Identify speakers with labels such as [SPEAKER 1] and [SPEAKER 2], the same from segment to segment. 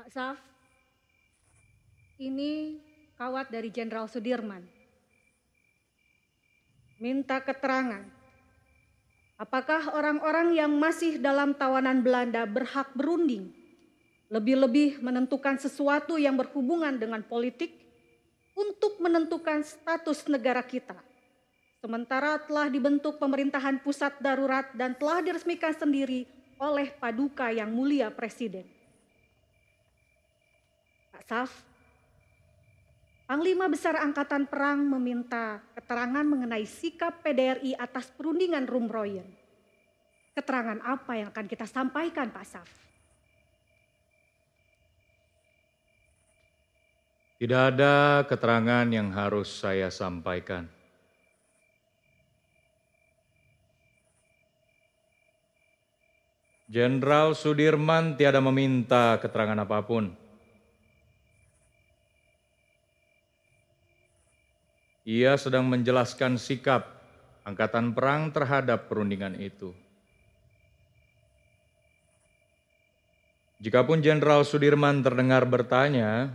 [SPEAKER 1] Pak Saf, ini kawat dari Jenderal Sudirman. Minta keterangan, apakah orang-orang yang masih dalam tawanan Belanda berhak berunding, lebih-lebih menentukan sesuatu yang berhubungan dengan politik untuk menentukan status negara kita. Sementara telah dibentuk pemerintahan pusat darurat dan telah diresmikan sendiri oleh Paduka Yang Mulia Presiden. Pak Saf, Panglima Besar Angkatan Perang meminta keterangan mengenai sikap PDRI atas perundingan Rumroyen. Keterangan apa yang akan kita sampaikan, Pak Saf?
[SPEAKER 2] Tidak ada keterangan yang harus saya sampaikan. Jenderal Sudirman tiada meminta keterangan apapun. Ia sedang menjelaskan sikap Angkatan Perang terhadap perundingan itu. Jikapun Jenderal Sudirman terdengar bertanya,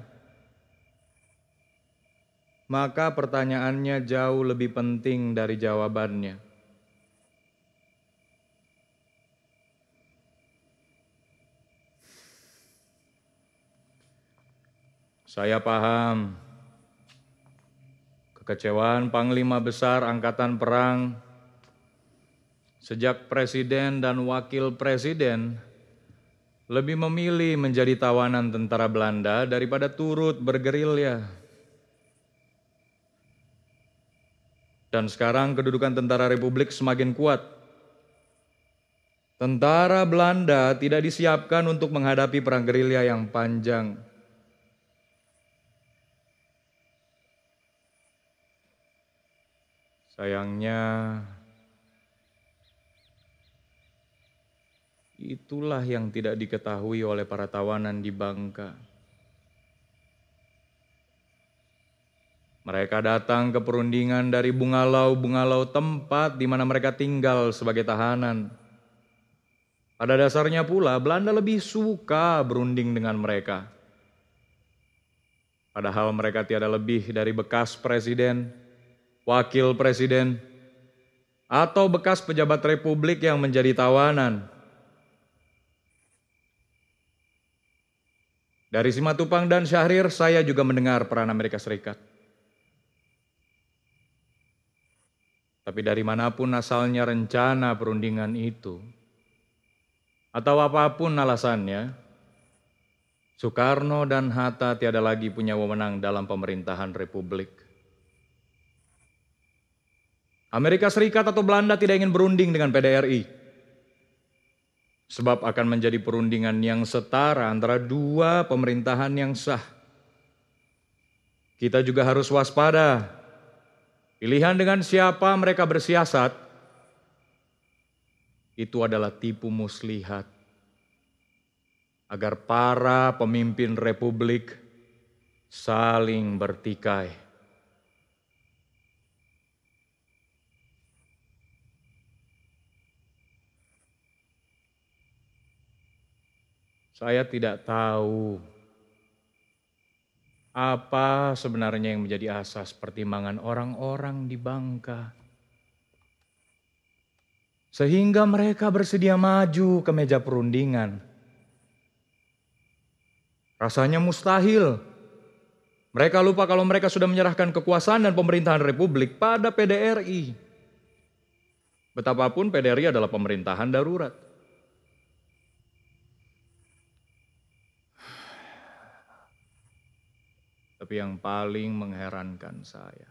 [SPEAKER 2] maka pertanyaannya jauh lebih penting dari jawabannya. Saya paham kekecewaan Panglima Besar Angkatan Perang sejak Presiden dan Wakil Presiden lebih memilih menjadi tawanan tentara Belanda daripada turut bergerilya. Dan sekarang kedudukan tentara Republik semakin kuat. Tentara Belanda tidak disiapkan untuk menghadapi perang gerilya yang panjang. Sayangnya, itulah yang tidak diketahui oleh para tawanan di Bangka. Mereka datang ke perundingan dari bungalau-bungalau tempat di mana mereka tinggal sebagai tahanan. Pada dasarnya pula, Belanda lebih suka berunding dengan mereka. Padahal mereka tiada lebih dari bekas presiden, wakil presiden, atau bekas pejabat republik yang menjadi tawanan. Dari Simatupang dan Syahrir, saya juga mendengar peran Amerika Serikat. Tapi dari manapun asalnya rencana perundingan itu, atau apapun alasannya, Soekarno dan Hatta tiada lagi punya wewenang dalam pemerintahan republik. Amerika Serikat atau Belanda tidak ingin berunding dengan PDRI, sebab akan menjadi perundingan yang setara antara dua pemerintahan yang sah. Kita juga harus waspada. Pilihan dengan siapa mereka bersiasat, itu adalah tipu muslihat, agar para pemimpin republik saling bertikai. Saya tidak tahu apa sebenarnya yang menjadi asas pertimbangan orang-orang di Bangka, sehingga mereka bersedia maju ke meja perundingan. Rasanya mustahil. Mereka lupa kalau mereka sudah menyerahkan kekuasaan dan pemerintahan republik pada PDRI. Betapapun PDRI adalah pemerintahan darurat. Tapi yang paling mengherankan saya,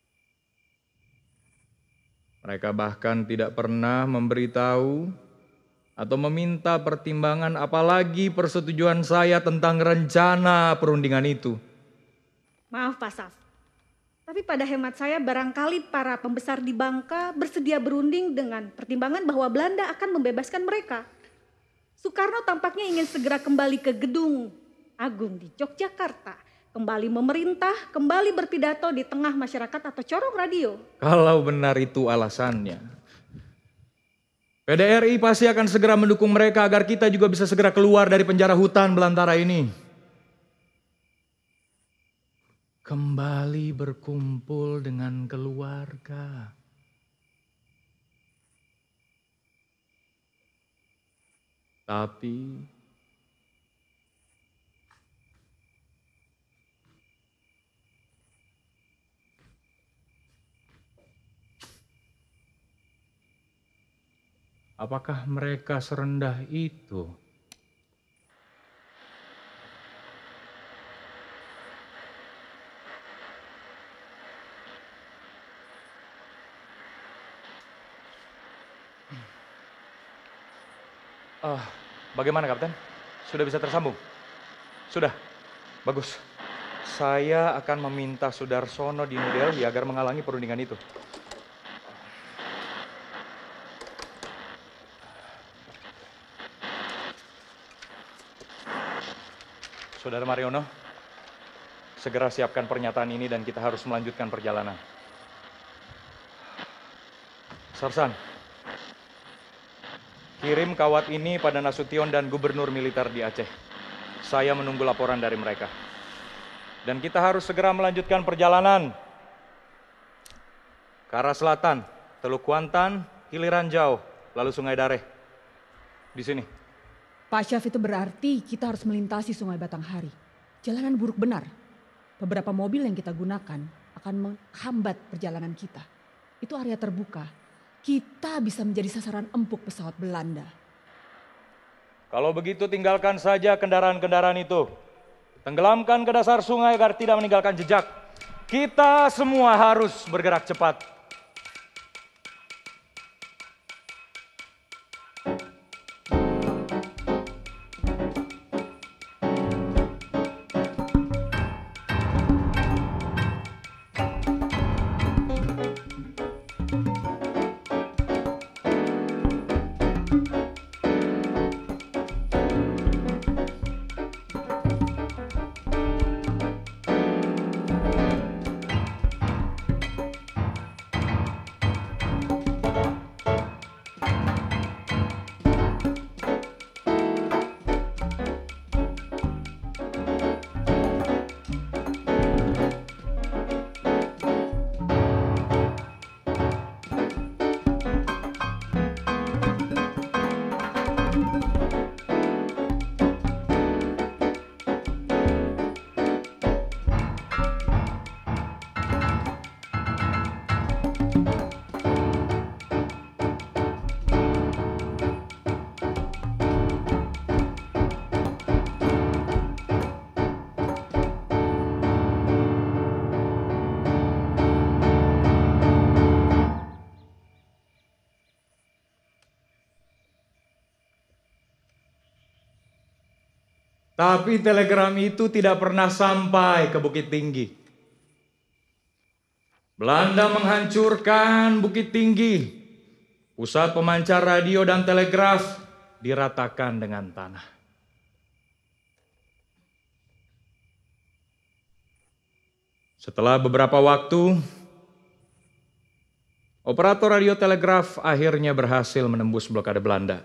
[SPEAKER 2] mereka bahkan tidak pernah memberitahu atau meminta pertimbangan, apalagi persetujuan saya tentang rencana perundingan itu.
[SPEAKER 1] Maaf Pak Saf, tapi pada hemat saya barangkali para pembesar di Bangka bersedia berunding dengan pertimbangan bahwa Belanda akan membebaskan mereka. Soekarno tampaknya ingin segera kembali ke Gedung Agung di Yogyakarta, kembali memerintah, kembali berpidato di tengah masyarakat atau corong radio.
[SPEAKER 2] Kalau benar itu alasannya, PDRI pasti akan segera mendukung mereka agar kita juga bisa segera keluar dari penjara hutan belantara ini. kembali berkumpul dengan keluarga. Tapi apakah mereka serendah itu? Bagaimana Kapten? Sudah bisa tersambung? Sudah? Bagus. Saya akan meminta Sudarsono di New Delhi agar menghalangi perundingan itu. Saudara Mariono, segera siapkan pernyataan ini dan kita harus melanjutkan perjalanan. Sarsan, kirim kawat ini pada Nasution dan gubernur militer di Aceh. Saya menunggu laporan dari mereka. Dan kita harus segera melanjutkan perjalanan ke arah selatan, Teluk Kuantan, Iliran Jauh, lalu Sungai Dareh. Di sini.
[SPEAKER 3] Pak Syaf, itu berarti kita harus melintasi Sungai Batanghari. Jalanan buruk benar. Beberapa mobil yang kita gunakan akan menghambat perjalanan kita. Itu area terbuka. Kita bisa menjadi sasaran empuk pesawat Belanda.
[SPEAKER 2] Kalau begitu tinggalkan saja kendaraan-kendaraan itu. Tenggelamkan ke dasar sungai agar tidak meninggalkan jejak. Kita semua harus bergerak cepat. Tapi telegram itu tidak pernah sampai ke Bukit Tinggi. Belanda menghancurkan Bukit Tinggi. Pusat pemancar radio dan telegraf diratakan dengan tanah. Setelah beberapa waktu, operator radio telegraf akhirnya berhasil menembus blokade Belanda.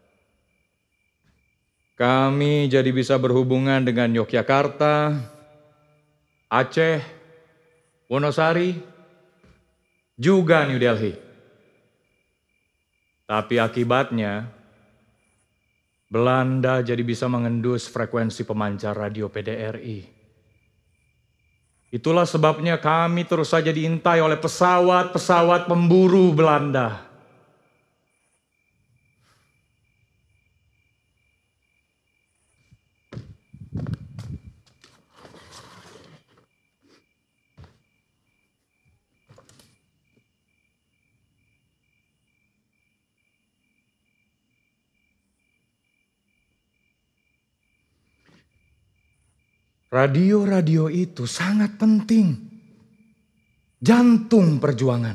[SPEAKER 2] Kami jadi bisa berhubungan dengan Yogyakarta, Aceh, Wonosari, juga New Delhi. Tapi akibatnya, Belanda jadi bisa mengendus frekuensi pemancar radio PDRI. Itulah sebabnya kami terus saja diintai oleh pesawat-pesawat pemburu Belanda. Radio-radio itu sangat penting. Jantung perjuangan.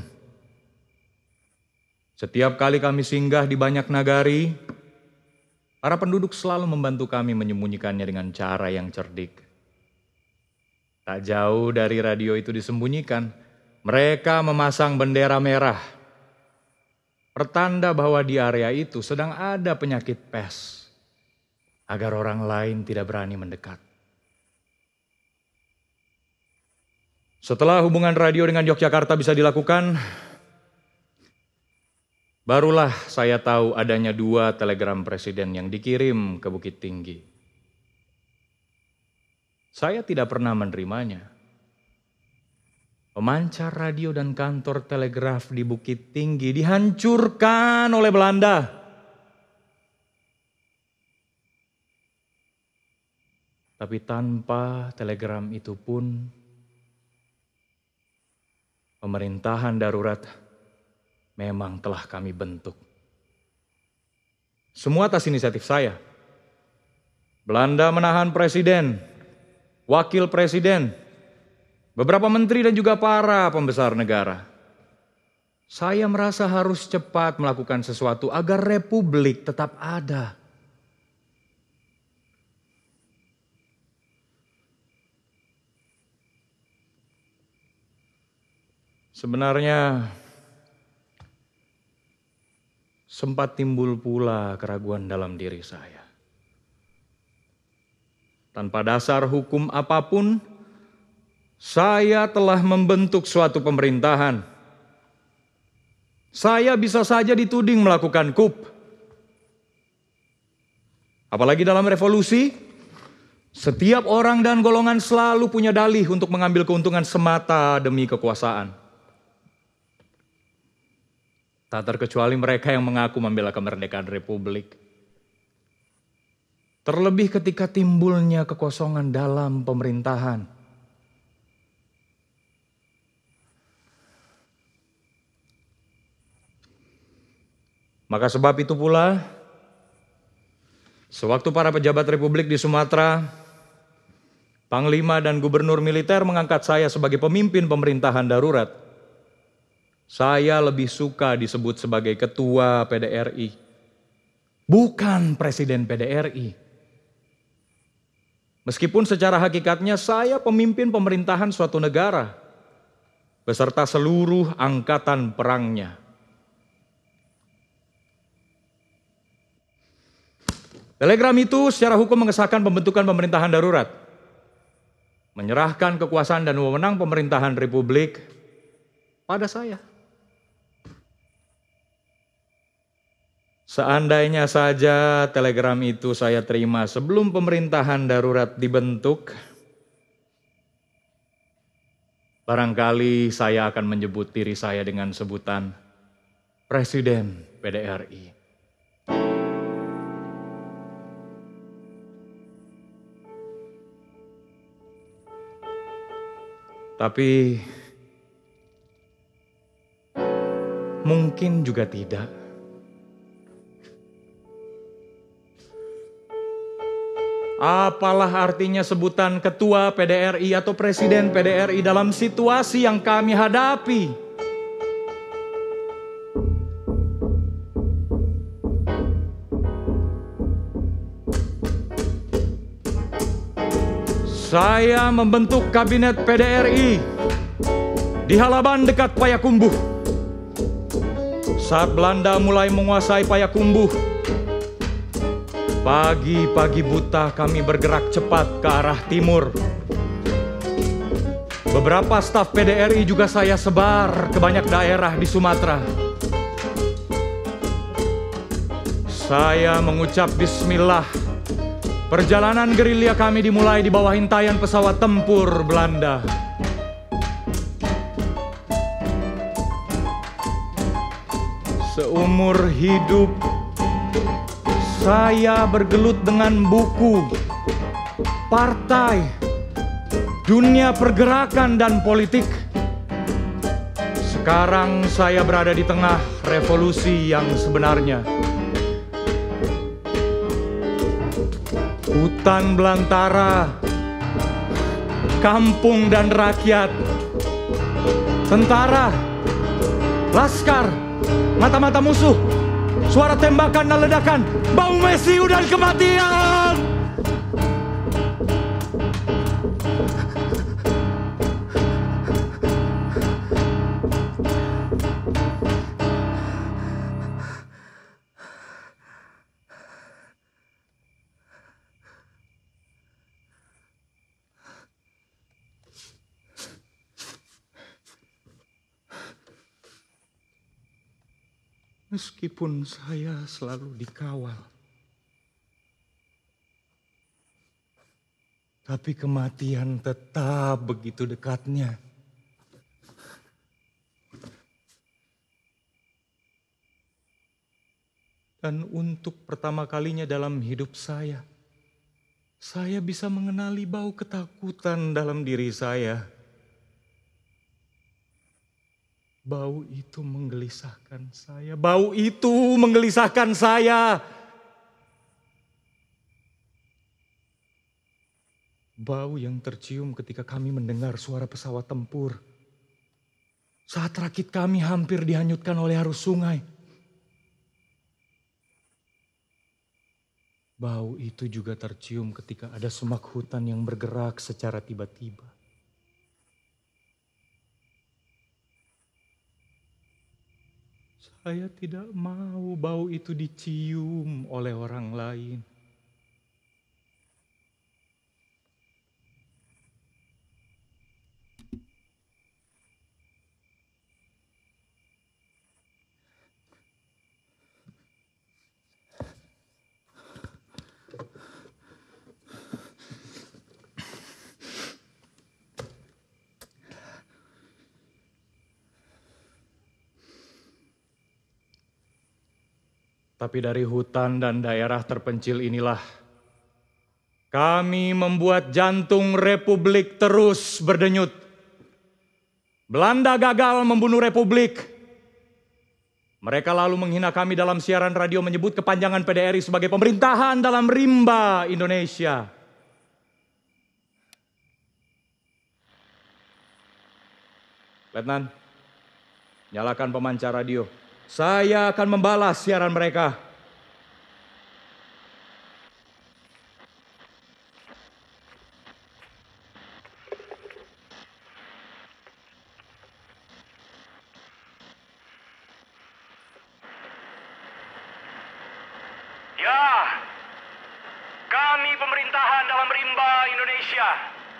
[SPEAKER 2] Setiap kali kami singgah di banyak nagari, para penduduk selalu membantu kami menyembunyikannya dengan cara yang cerdik. Tak jauh dari radio itu disembunyikan, mereka memasang bendera merah. Pertanda bahwa di area itu sedang ada penyakit pes, agar orang lain tidak berani mendekat. Setelah hubungan radio dengan Yogyakarta bisa dilakukan, barulah saya tahu adanya 2 telegram presiden yang dikirim ke Bukit Tinggi. Saya tidak pernah menerimanya. Pemancar radio dan kantor telegraf di Bukit Tinggi dihancurkan oleh Belanda. Tapi tanpa telegram itu pun, pemerintahan darurat memang telah kami bentuk. Semua atas inisiatif saya. Belanda menahan presiden, wakil presiden, beberapa menteri dan juga para pembesar negara. Saya merasa harus cepat melakukan sesuatu agar republik tetap ada. Sebenarnya sempat timbul pula keraguan dalam diri saya. Tanpa dasar hukum apapun, saya telah membentuk suatu pemerintahan. Saya bisa saja dituding melakukan coup. Apalagi dalam revolusi, setiap orang dan golongan selalu punya dalih untuk mengambil keuntungan semata demi kekuasaan. Tak terkecuali mereka yang mengaku membela kemerdekaan republik. Terlebih ketika timbulnya kekosongan dalam pemerintahan. Maka sebab itu pula, sewaktu para pejabat republik di Sumatera, panglima dan gubernur militer mengangkat saya sebagai pemimpin pemerintahan darurat, saya lebih suka disebut sebagai ketua PDRI, bukan presiden PDRI. Meskipun secara hakikatnya saya pemimpin pemerintahan suatu negara, beserta seluruh angkatan perangnya. Telegram itu secara hukum mengesahkan pembentukan pemerintahan darurat, menyerahkan kekuasaan dan wewenang pemerintahan republik pada saya. Seandainya saja telegram itu saya terima sebelum pemerintahan darurat dibentuk, barangkali saya akan menyebut diri saya dengan sebutan Presiden PDRI. Tapi mungkin juga tidak. Apalah artinya sebutan ketua PDRI atau presiden PDRI dalam situasi yang kami hadapi? Saya membentuk kabinet PDRI di Halaban dekat Payakumbuh. Saat Belanda mulai menguasai Payakumbuh, pagi-pagi buta kami bergerak cepat ke arah timur. Beberapa staf PDRI juga saya sebar ke banyak daerah di Sumatera. Saya mengucap bismillah. Perjalanan gerilya kami dimulai di bawah intaian pesawat tempur Belanda. Seumur hidup saya bergelut dengan buku, partai, dunia pergerakan dan politik. Sekarang saya berada di tengah revolusi yang sebenarnya. Hutan belantara, kampung dan rakyat, tentara, laskar, mata-mata musuh, suara tembakan dan ledakan, bau mesiu dan kematian. Meskipun saya selalu dikawal, tapi kematian tetap begitu dekatnya. Dan untuk pertama kalinya dalam hidup saya bisa mengenali bau ketakutan dalam diri saya. Bau itu menggelisahkan saya. Bau itu menggelisahkan saya. Bau yang tercium ketika kami mendengar suara pesawat tempur. Saat rakit kami hampir dihanyutkan oleh arus sungai. Bau itu juga tercium ketika ada semak hutan yang bergerak secara tiba-tiba. Saya tidak mau bau itu dicium oleh orang lain. Tapi dari hutan dan daerah terpencil inilah kami membuat jantung Republik terus berdenyut. Belanda gagal membunuh Republik. Mereka lalu menghina kami dalam siaran radio, menyebut kepanjangan PDRI sebagai pemerintahan dalam rimba Indonesia. Letnan, nyalakan pemancar radio. Saya akan membalas siaran mereka.
[SPEAKER 4] Ya, kami pemerintahan dalam rimba Indonesia.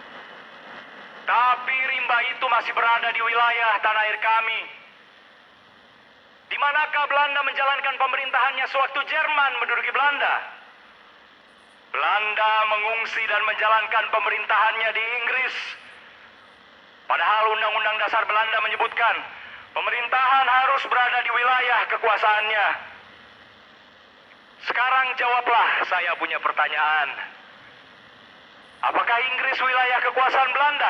[SPEAKER 4] Tapi rimba itu masih berada di wilayah tanah air kami. Di manakah Belanda menjalankan pemerintahannya sewaktu Jerman menduduki Belanda? Belanda mengungsi dan menjalankan pemerintahannya di Inggris. Padahal Undang-Undang Dasar Belanda menyebutkan pemerintahan harus berada di wilayah kekuasaannya. Sekarang jawablah, saya punya pertanyaan. Apakah Inggris wilayah kekuasaan Belanda?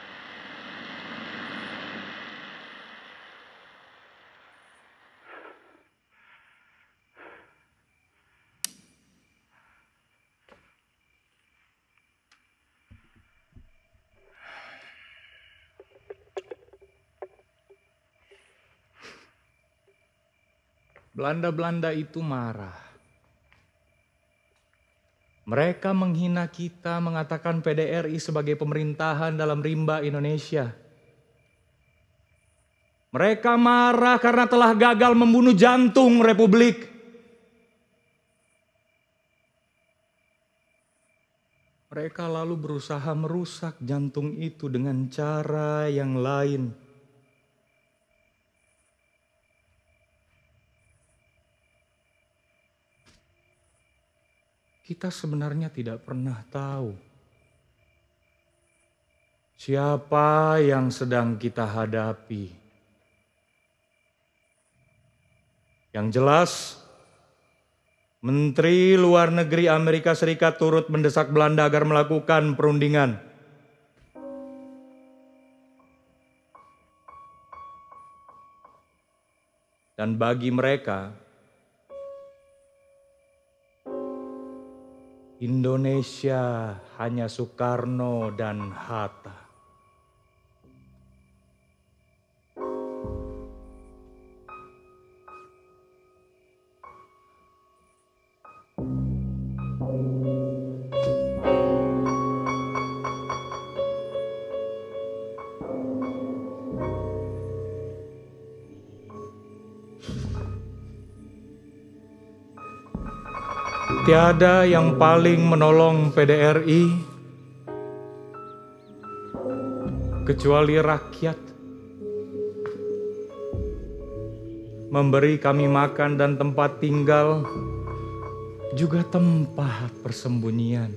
[SPEAKER 2] Belanda-Belanda itu marah. Mereka menghina kita, mengatakan PDRI sebagai pemerintahan dalam rimba Indonesia. Mereka marah karena telah gagal membunuh jantung Republik. Mereka lalu berusaha merusak jantung itu dengan cara yang lain. Kita sebenarnya tidak pernah tahu siapa yang sedang kita hadapi. Yang jelas, Menteri Luar Negeri Amerika Serikat turut mendesak Belanda agar melakukan perundingan. Dan bagi mereka, Indonesia hanya Soekarno dan Hatta. Tiada yang paling menolong PDRI kecuali rakyat. memberi kami makan dan tempat tinggal, juga tempat persembunyian.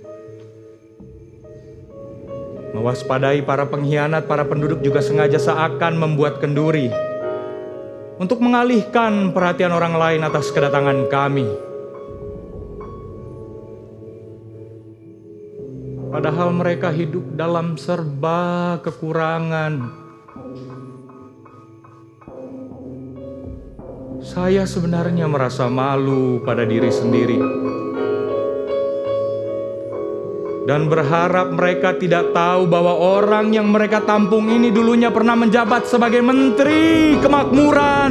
[SPEAKER 2] Mewaspadai para pengkhianat, para penduduk juga sengaja seakan membuat kenduri untuk mengalihkan perhatian orang lain atas kedatangan kami. Padahal mereka hidup dalam serba kekurangan. Saya sebenarnya merasa malu pada diri sendiri dan berharap mereka tidak tahu bahwa orang yang mereka tampung ini dulunya pernah menjabat sebagai Menteri Kemakmuran.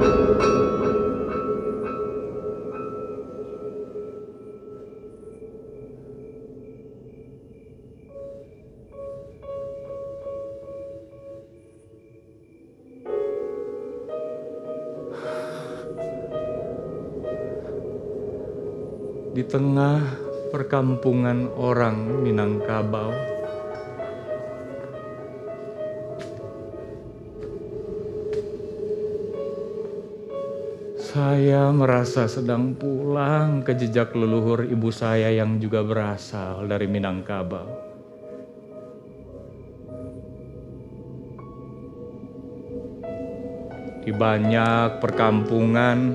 [SPEAKER 2] Di tengah perkampungan orang Minangkabau, saya merasa sedang pulang ke jejak leluhur ibu saya yang juga berasal dari Minangkabau. Di banyak perkampungan,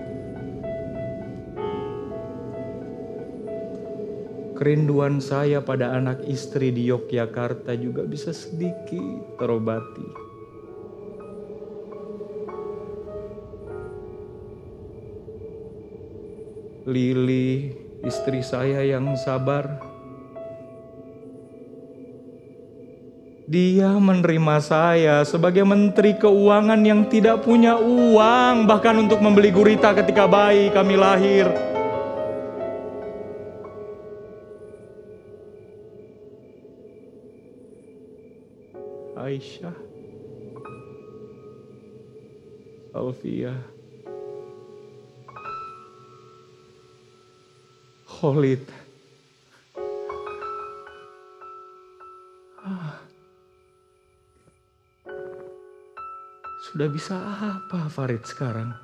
[SPEAKER 2] kerinduan saya pada anak istri di Yogyakarta juga bisa sedikit terobati. Lili, istri saya yang sabar, dia menerima saya sebagai Menteri Keuangan yang tidak punya uang bahkan untuk membeli gurita ketika bayi kami lahir. Aisyah, Alfia, Khalid. Sudah bisa apa Farid sekarang?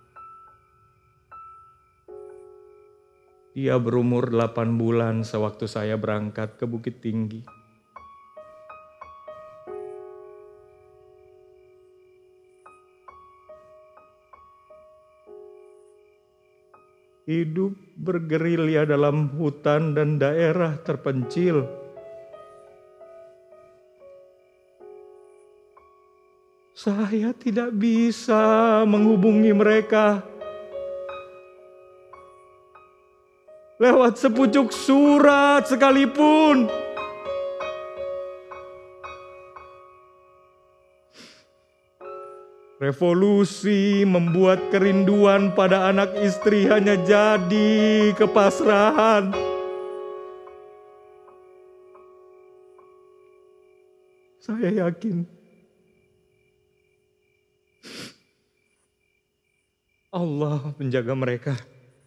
[SPEAKER 2] Dia berumur 8 bulan sewaktu saya berangkat ke Bukit Tinggi. Hidup bergerilya dalam hutan dan daerah terpencil. Saya tidak bisa menghubungi mereka lewat sepucuk surat sekalipun. Revolusi membuat kerinduan pada anak istri hanya jadi kepasrahan. Saya yakin Allah menjaga mereka.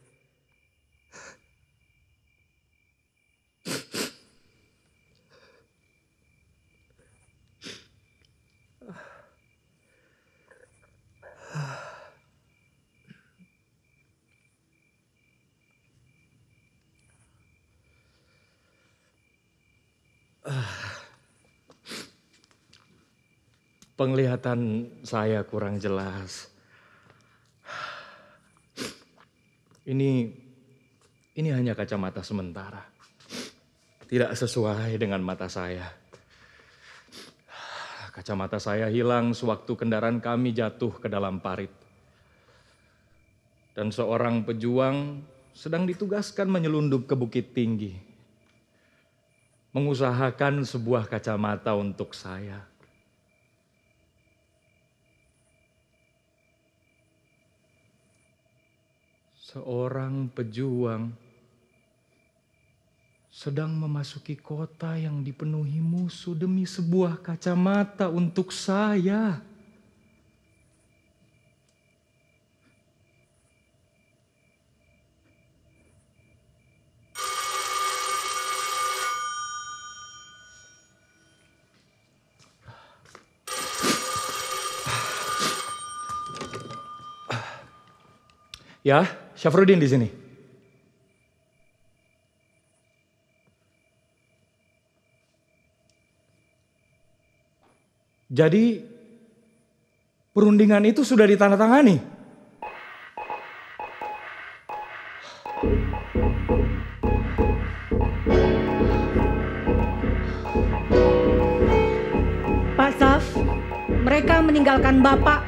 [SPEAKER 2] Penglihatan saya kurang jelas. Ini hanya kacamata sementara. Tidak sesuai dengan mata saya. Kacamata saya hilang sewaktu kendaraan kami jatuh ke dalam parit. Dan seorang pejuang sedang ditugaskan menyelundup ke Bukit Tinggi, mengusahakan sebuah kacamata untuk saya. Seorang pejuang sedang memasuki kota yang dipenuhi musuh demi sebuah kacamata untuk saya. Ya, Syafruddin di sini. Jadi perundingan itu sudah ditandatangani.
[SPEAKER 1] Pak Zaf, mereka meninggalkan Bapak.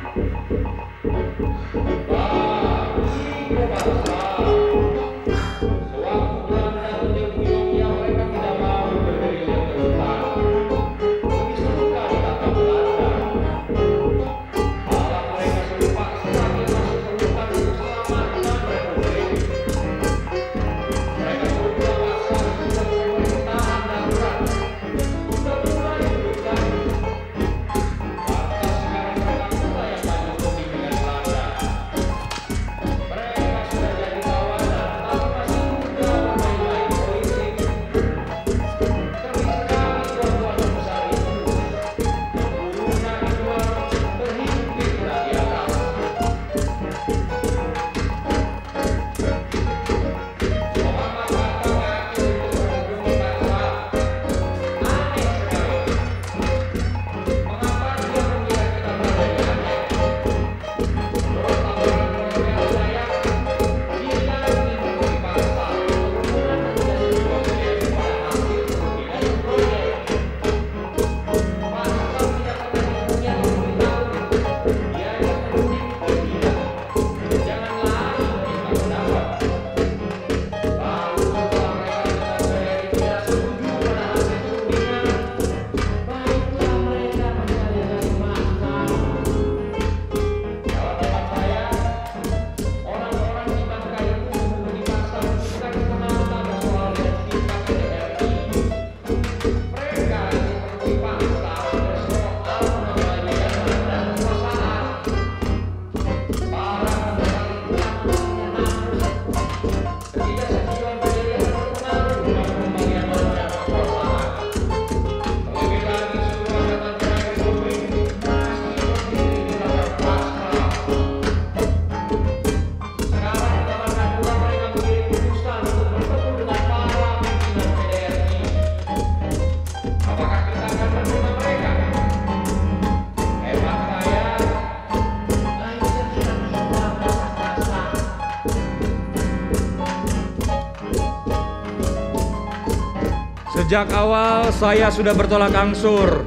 [SPEAKER 2] Sejak awal saya sudah bertolak ansur,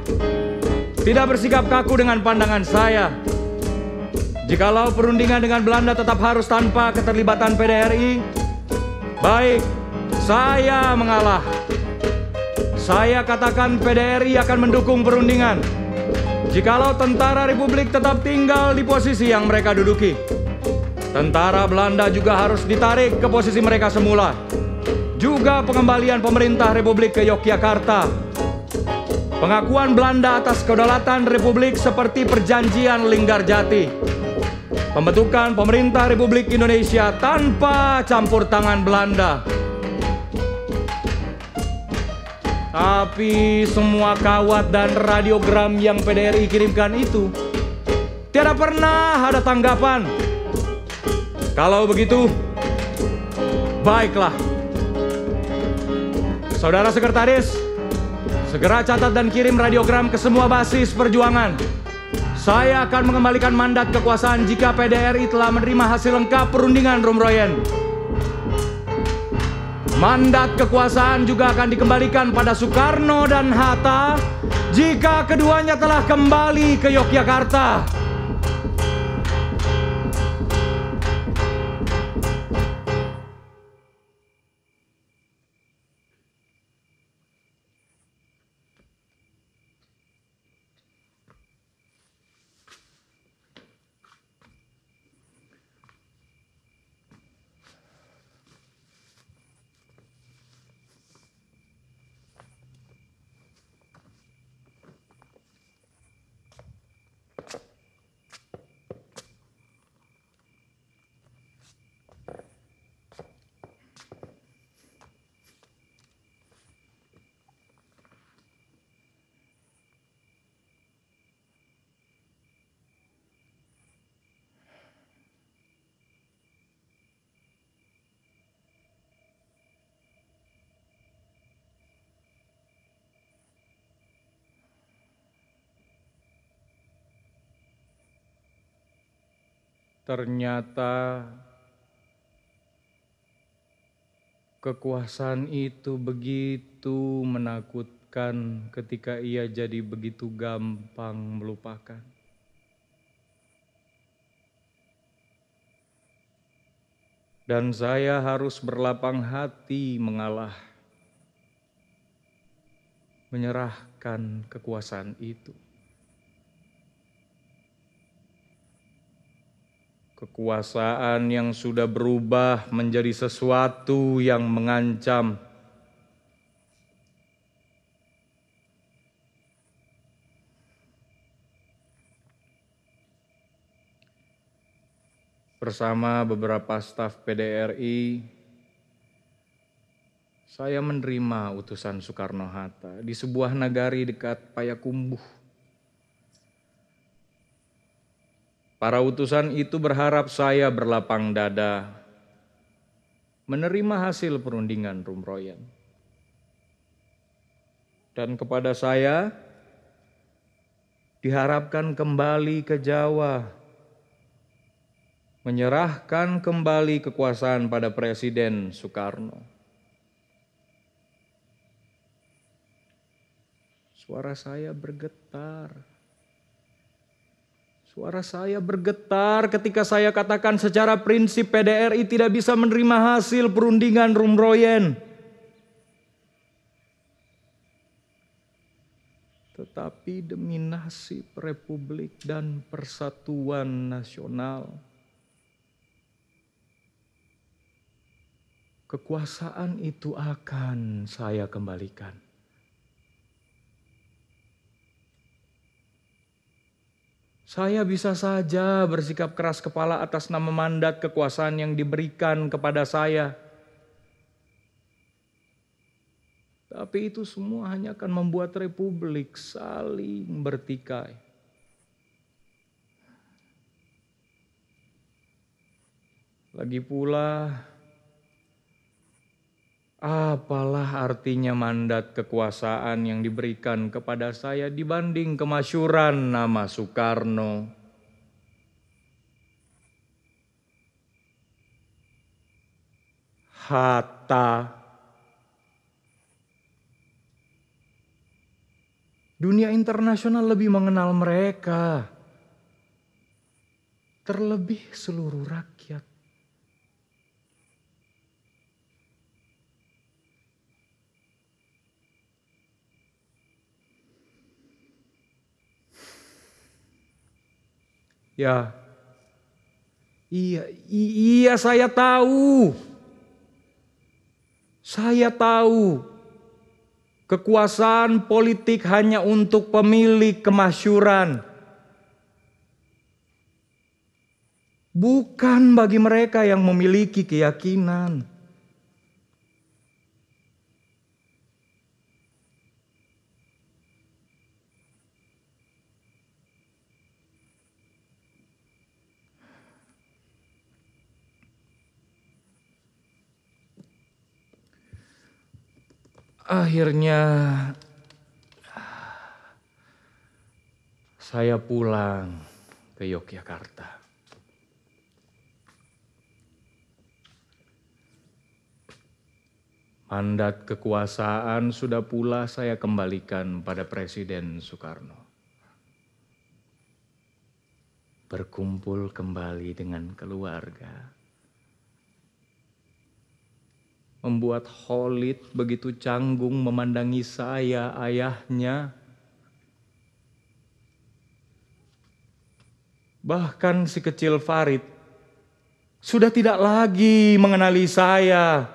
[SPEAKER 2] tidak bersikap kaku dengan pandangan saya. Jikalau perundingan dengan Belanda tetap harus tanpa keterlibatan PDRI, baik, saya mengalah. Saya katakan PDRI akan mendukung perundingan jikalau tentara Republik tetap tinggal di posisi yang mereka duduki. Tentara Belanda juga harus ditarik ke posisi mereka semula. Juga pengembalian pemerintah Republik ke Yogyakarta. Pengakuan Belanda atas kedaulatan Republik seperti perjanjian Linggarjati. Pembentukan pemerintah Republik Indonesia tanpa campur tangan Belanda. Tapi semua kawat dan radiogram yang PDRI kirimkan itu tidak pernah ada tanggapan. Kalau begitu, baiklah. Saudara Sekretaris, segera catat dan kirim radiogram ke semua basis perjuangan. Saya akan mengembalikan mandat kekuasaan jika PDRI telah menerima hasil lengkap perundingan Rumroyen. Mandat kekuasaan juga akan dikembalikan pada Soekarno dan Hatta jika keduanya telah kembali ke Yogyakarta. Ternyata kekuasaan itu begitu menakutkan ketika ia jadi begitu gampang melupakan. Dan saya harus berlapang hati mengalah, menyerahkan kekuasaan itu. Kekuasaan yang sudah berubah menjadi sesuatu yang mengancam. Bersama beberapa staf PDRI, saya menerima utusan Soekarno-Hatta di sebuah nagari dekat Payakumbuh. Para utusan itu berharap saya berlapang dada menerima hasil perundingan Rumroyen. Dan kepada saya diharapkan kembali ke Jawa, menyerahkan kembali kekuasaan pada Presiden Soekarno. Suara saya bergetar. Suara saya bergetar ketika saya katakan secara prinsip PDRI tidak bisa menerima hasil perundingan Rumroyen. Tetapi demi nasib Republik dan Persatuan Nasional, kekuasaan itu akan saya kembalikan. Saya bisa saja bersikap keras kepala atas nama mandat kekuasaan yang diberikan kepada saya. Tapi itu semua hanya akan membuat Republik saling bertikai. Lagi pula, apalah artinya mandat kekuasaan yang diberikan kepada saya dibanding kemasyhuran nama Soekarno? Hatta. Dunia internasional lebih mengenal mereka, terlebih seluruh rakyat. Ya, iya saya tahu. Saya tahu kekuasaan politik hanya untuk pemilik kemasyhuran. Bukan bagi mereka yang memiliki keyakinan. Akhirnya saya pulang ke Yogyakarta. Mandat kekuasaan sudah pula saya kembalikan pada Presiden Soekarno. Berkumpul kembali dengan keluarga. Membuat Khalid begitu canggung memandangi saya, ayahnya. Bahkan si kecil Farid sudah tidak lagi mengenali saya.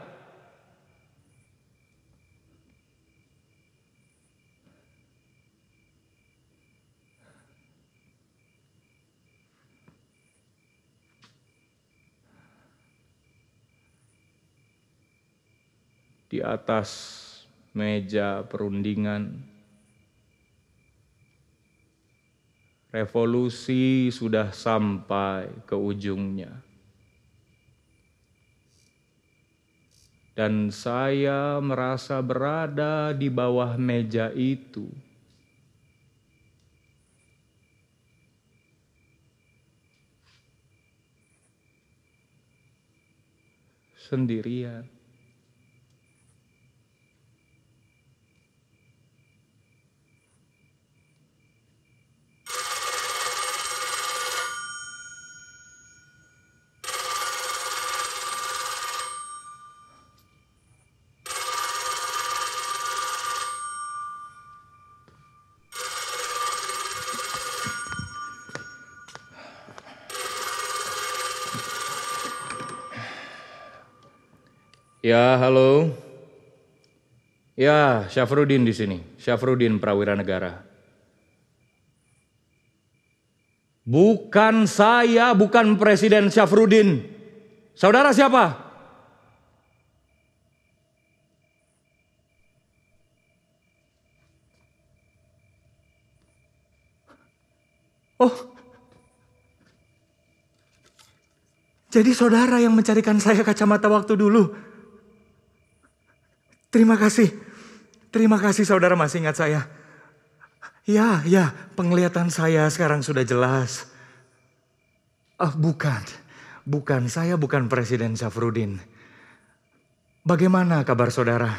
[SPEAKER 2] Di atas meja perundingan, revolusi sudah sampai ke ujungnya. Dan saya merasa berada di bawah meja itu. sendirian. Ya, halo. Ya, Syafruddin di sini. Syafruddin Prawira Negara. Bukan saya, bukan Presiden Syafruddin. Saudara siapa? Oh. Jadi saudara yang mencarikan saya kacamata waktu dulu. Terima kasih saudara masih ingat saya. Ya, penglihatan saya sekarang sudah jelas. Bukan, saya bukan Presiden Syafruddin. Bagaimana kabar saudara?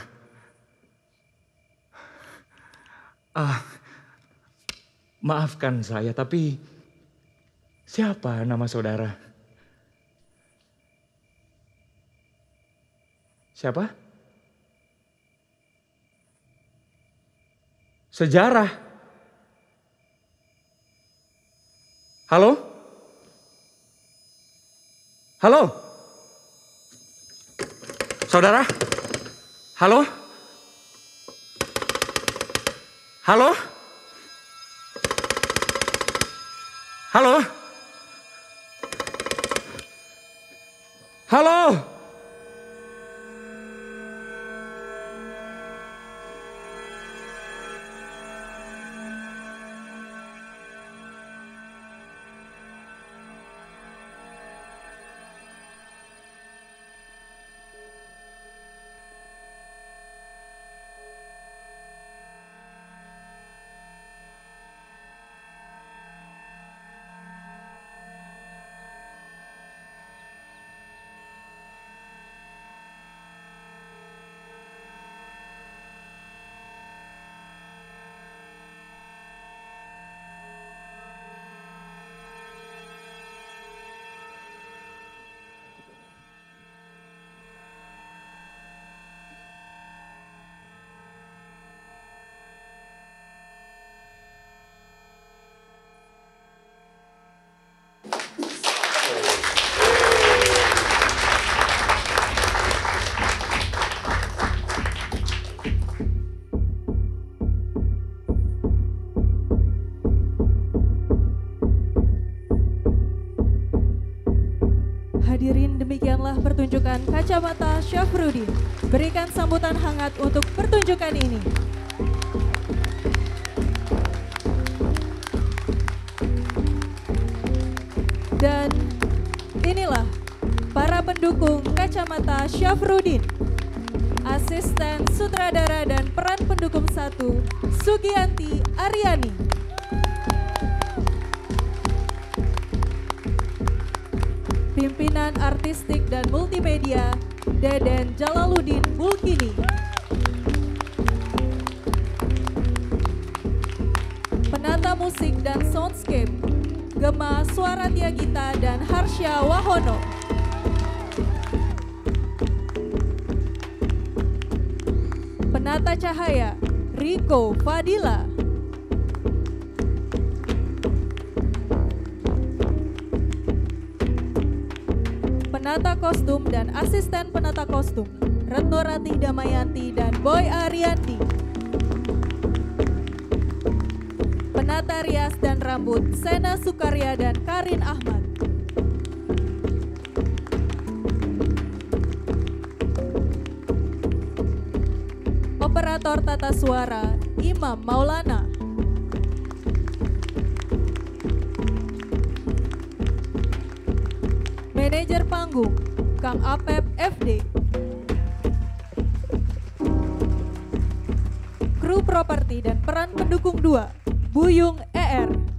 [SPEAKER 2] Maafkan saya, tapi siapa nama saudara? Siapa? Sejarah. Halo? Halo? Saudara? Halo? Halo? Halo? Halo?
[SPEAKER 5] Hadirin, demikianlah pertunjukan kacamata Syafruddin. Berikan sambutan hangat untuk pertunjukan ini. Dan inilah para pendukung kacamata Syafruddin. Asisten sutradara dan peran pendukung 1, Sugianti Aryani. Pimpinan artistik dan multimedia, Deden Jalaluddin Bulkini. Penata musik dan soundscape, Gema Suaratiagita dan Harsha Wahono. Penata cahaya, Riko Fadila. Penata kostum dan asisten penata kostum, Retno Ratih Damayanti dan Boy Ariandi. Penata rias dan rambut, Sena Sukarya dan Karin Ahmad. Operator tata suara, Imam Maulana. Manajer panggung, Kang Apep FD. Kru properti dan peran pendukung 2, Buyung ER.